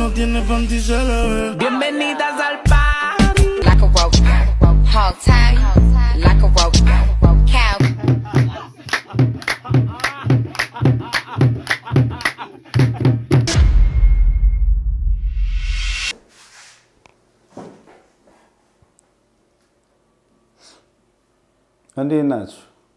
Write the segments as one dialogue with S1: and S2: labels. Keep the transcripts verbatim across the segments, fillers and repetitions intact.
S1: no tiene panticela.
S2: Bienvenidas al party. Like a rope, hog tie, like a rope, cow.
S3: እንዴት ናችሁ?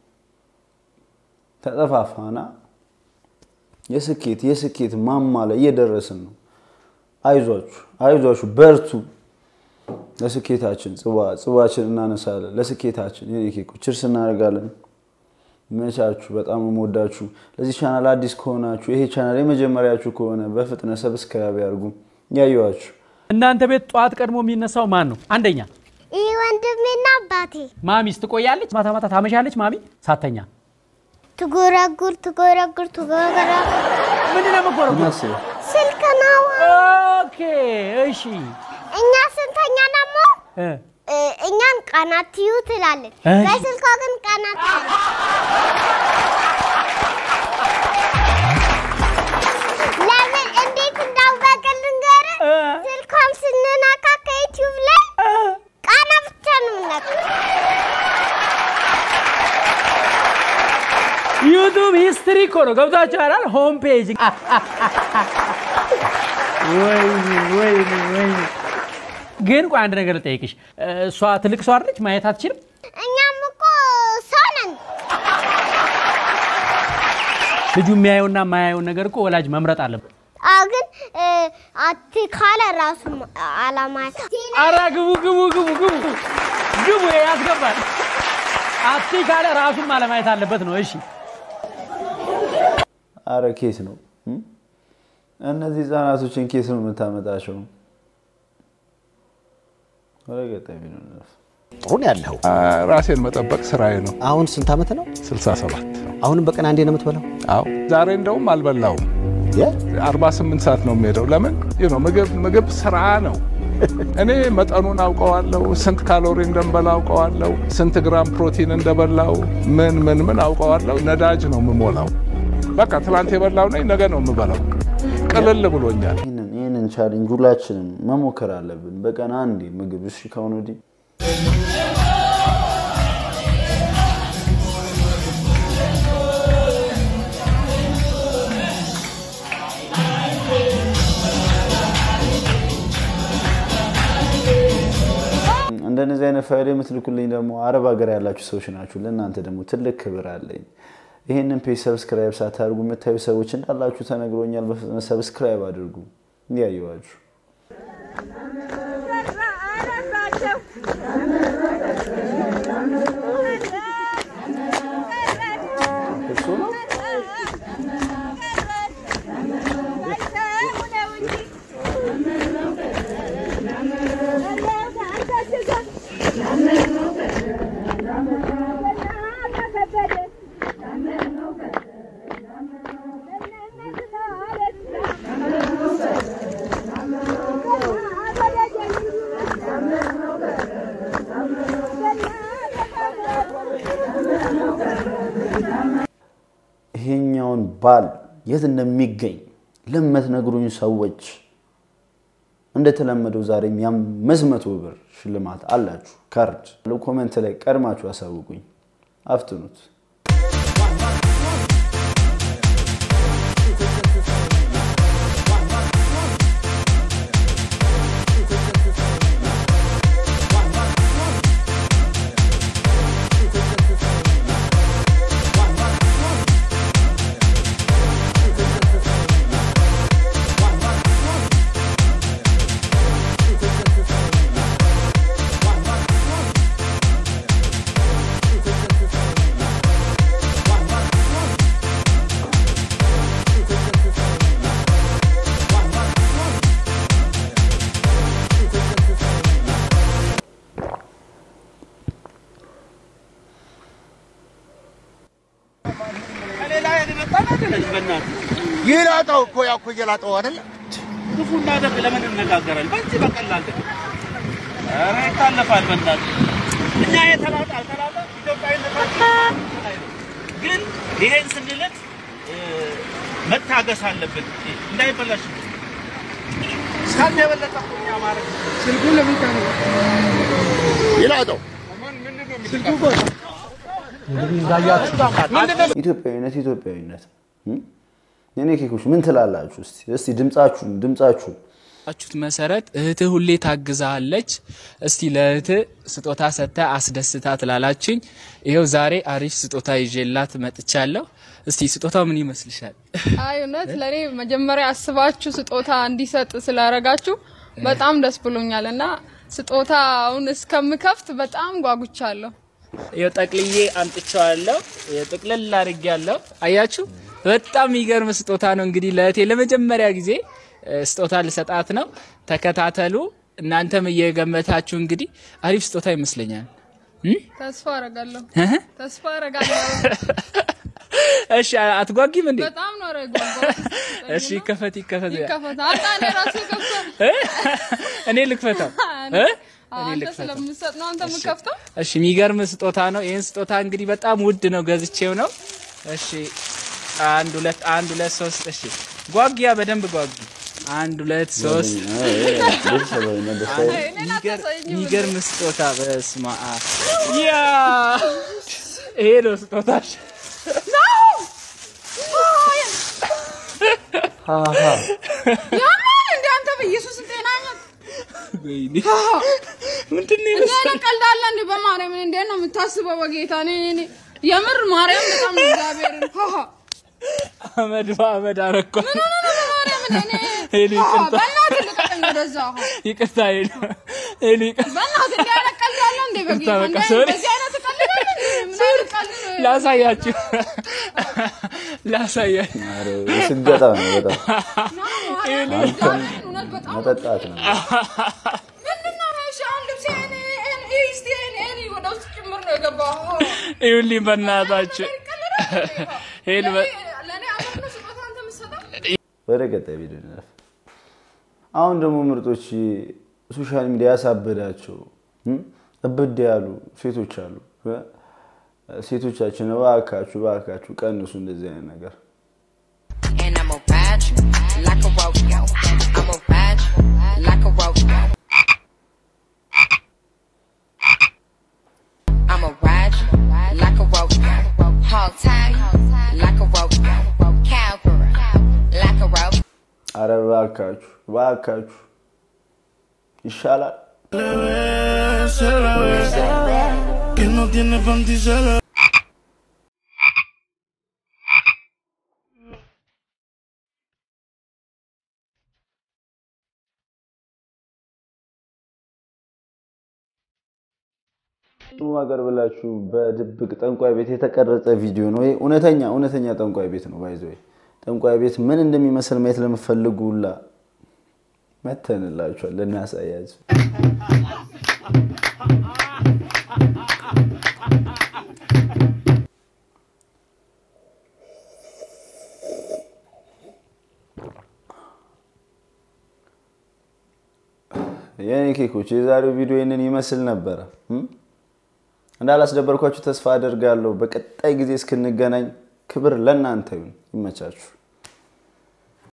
S3: ተጠፋፋና የስኬት የስኬት ማማ ላይ እየደረስን ነው። አይዟችሁ አይዟችሁ በርቱ። ለስኬታችን ጽዋ ጽዋችን እናነሳለን። ለስኬታችን የኔ ችርስ እናደርጋለን። መቻችሁ በጣም ወዳችሁ። ለዚህ ቻናል አዲስ ከሆናችሁ ይሄ ቻናል የመጀመሪያችሁ ከሆነ በፍጥነት ሰብስክራይብ ያድርጉ። ያዩዋችሁ
S4: እናንተ ቤት ጧት ቀድሞ የሚነሳው ማን ነው? አንደኛ
S5: ይሄ ወንድሜና አባቴ።
S4: ማሚስ ትቆያለች? ማታ ማታ ታመሻለች? ማሚ ሳተኛ
S5: ትጎራጉር ትጎራጉር ትጎራጉር
S4: ምንድነው መጎራጉር?
S5: ስልክ ነው።
S4: ኦኬ እሺ።
S5: እኛ ስንተኛ ደግሞ እ እኛን ቀናትዩ ትላለች። በስልኳ ግን ቀናት ለምን እንዴት እንዳውበቀል ልንገር? ስልኳን ስንነካ ከዩቲዩብ ላይ ቃና ብቻ ነው ነካ።
S4: ዩቲዩብ ሂስትሪ ኮሮ ገብታችሁ አይደል? ሆም ፔጅ ወይ ወይ ወይ ግን ቆይ አንድ ነገር ልጠይቅሽ። እሷ ትልቅ ሰው አይደለች? ማየት አትችልም?
S5: እኛም እኮ ሰው ነን።
S4: ልጁ የሚያየውና የማያየውን ነገር እኮ ወላጅ መምረጥ አለበት።
S5: አዎ ግን አት ካለ ራሱ አላማ
S4: አራ ግቡ ግቡ ግቡ ግቡ ግቡ ያስገባል። አት ካለ ራሱ ማለማየት አለበት ነው። እሺ
S3: አረ ኬስ ነው። እነዚህ ዛናቶችን ኬስ ነው የምታመጣቸው። ወረገጠኝ ነው ነፍ
S6: ጥሩ ነው ያለው።
S7: ራሴን መጠበቅ ስራዬ ነው።
S6: አሁን ስንት አመት ነው?
S7: ስልሳ ሰባት።
S6: አሁን በቀን አንዴ ነው የምትበላው?
S7: አዎ ዛሬ እንደውም አልበላውም። አርባ ስምንት ሰዓት ነው የሚሄደው። ለምን you know ምግብ ምግብ ስራ ነው። እኔ መጠኑን አውቀዋለሁ። ስንት ካሎሪ እንደምበላ አውቀዋለሁ። ስንት ግራም ፕሮቲን እንደበላው ምን ምን ምን አውቀዋለሁ። ነዳጅ ነው የምሞላው። በቃ ትላንት የበላው ነኝ ነገ ነው የምበላው። ቀለል ብሎኛል።
S3: ይሄንን ይሄንን ቻሌንጅ ሁላችንም መሞከር አለብን። በቀን አንዴ ምግብ እሺ ከሆነ ወዲ እንደነዚህ አይነት ፋይል የምትልኩልኝ ደግሞ አረብ ሀገር ያላችሁ ሰዎች ናችሁ። ለእናንተ ደግሞ ትልቅ ክብር አለኝ። ይሄንን ፔጅ ሰብስክራይብ ሳታደርጉ የምታዩ ሰዎች እንዳላችሁ ተነግሮኛል። በፍጥነት ሰብስክራይብ አድርጉ። እንዲያዩዋችሁ ይሄኛውን ባል የት እንደሚገኝ ለምትነግሩኝ ሰዎች እንደተለመደው ዛሬም አምስት መቶ ብር ሽልማት አላችሁ። ካርድ ለኮሜንት ላይ ቀድማችሁ አሳውቁኝ። አፍጥኑት።
S6: ይላጣው እኮ ያኩ ይላጣው አይደል?
S8: ክፉና ደግ ለምን እንነጋገራለን? በዚህ በቀላል አረ ይታለፋል በእናት እኛ የተላጣ ተላጣ ኢትዮጵያዊነታችን ግን ይሄን ስንልት መታገስ አለብን እንዳይበላሽ ካንተ የበለጠ ቆኛ ማረግ
S1: ስልኩ ለምን ታነ
S6: ይላጠው
S1: ስልኩ
S3: ኢትዮጵያዊነት ኢትዮጵያዊነት የኔ ኬኮች ምን ትላላችሁ እስቲ እስቲ ድምጻችሁን ድምጻችሁን
S9: አቹት መሰረት እህት ሁሌ ታግዛለች እስቲ ለእህት ስጦታ ሰተ አስደስታት ላላችኝ ይሄው ዛሬ አሪፍ ስጦታ ይዤላት መጥቻለሁ እስቲ ስጦታው ምን ይመስልሻል
S10: አይ እውነት ለኔ መጀመሪያ አስባችሁ ስጦታ እንዲሰጥ ስላረጋችሁ በጣም ደስ ብሎኛልና ስጦታውን እስከምከፍት በጣም ጓጉቻለሁ
S9: ይሄው ጠቅልዬ አንጥቻለሁ የጠቅለል አድርጌያለሁ አያችሁ በጣም ይገርም ስጦታ ነው እንግዲህ ለእህቴ ለመጀመሪያ ጊዜ ስጦታ ልሰጣት ነው ተከታተሉ እናንተም እየገመታችሁ እንግዲህ አሪፍ ስጦታ ይመስለኛል
S10: ተስፋ አረጋለሁ ተስፋ አረጋለሁ
S9: እሺ አትጓጊም እንዴ
S10: በጣም ነው ረጋጋው
S9: እሺ ከፈት ይከፈት
S10: ይከፈት አጣኔ ራሱ ከፈት
S9: እኔ ልክፈታው እ እኔ ልክፈታው
S10: ስለምሰጥ ነው አንተ ምከፍተው
S9: እሺ የሚገርም ስጦታ ነው ይሄን ስጦታ እንግዲህ በጣም ውድ ነው ገዝቼው ነው እሺ አንድ ሁለት አንድ ሁለት ሶስት እሺ ጓጊያ በደንብ ጓጊ አንድ ሁለት ሶስት የሚገርም ስጦታ በስማ ያ ይሄ ነው ስጦታሽ
S3: ሃሃ
S10: ያማን እንደ አንተ በኢየሱስ ጤናኛ
S9: ወይኔ ምንድነው
S10: እንደና ቀልዳለ እንደ በማርያም እንደ ነው የምታስበው በጌታ ነኝ የምር ማርያም በጣም እግዚአብሔርን ሃሃ
S9: አመድ አመድ አረኳ
S10: ምን ሆነ ነው ማርያም እኔ
S9: ሄሊ ይቅርታ
S10: በእናትህ ልቀቀኝ ወደዛ
S9: ይቅርታ ሄሊ ሄሊ
S10: በእናትህ እንደ ያለ ቀልዳለ እንደ በጌታ እንደ በዚህ አይነት ቀልዳለ ምን አይነት ቀልድ
S9: ላሳያችሁ ላሳያችሁ
S3: አረ ስገጣ ነው በጣም መጠጣት ነው
S10: ምንድነው ሻን ልብስ እኔ እኔ እስቲ እኔ እኔ ወደ ውስጥ ጭምር ነው የገባው
S9: ይሁን በእናታችሁ ሄል
S10: ለኔ አሁን ስጦታ አንተ መስጠት
S3: ወደ ቀጣይ ቪዲዮ እንለፍ አሁን ደግሞ ምርጦች ሶሻል ሚዲያ ያሳበዳቸው እብድ ያሉ ሴቶች አሉ ሴቶቻችን ዋካችሁ ዋካችሁ ቀንሱ እንደዚህ አይነት ነገር
S2: And I'm a ride you like a rodeo. I'm a ride you like a rodeo. I'm a ride you like a rodeo. Hog tie like a rodeo. Cowgirl like a rodeo.
S3: አረ ዋካችሁ ዋካችሁ ይሻላል
S1: que no tiene panticela
S3: ማቀርብላችሁ በድብቅ ጠንቋይ ቤት የተቀረጸ ቪዲዮ ነው እውነተኛ እውነተኛ ጠንቋይ ቤት ነው ባይዘይ ጠንቋይ ቤት ምን እንደሚመስል ማየት ለምፈልጉላ መተንላችኋል ለናሳያችሁ የኔ ኬኮች የዛሬው ቪዲዮ ይሄንን ይመስል ነበር እንዳላስደበርኳችሁ ተስፋ አደርጋለሁ በቀጣይ ጊዜ እስክንገናኝ ክብር ለእናንተ ይሁን ይመቻችሁ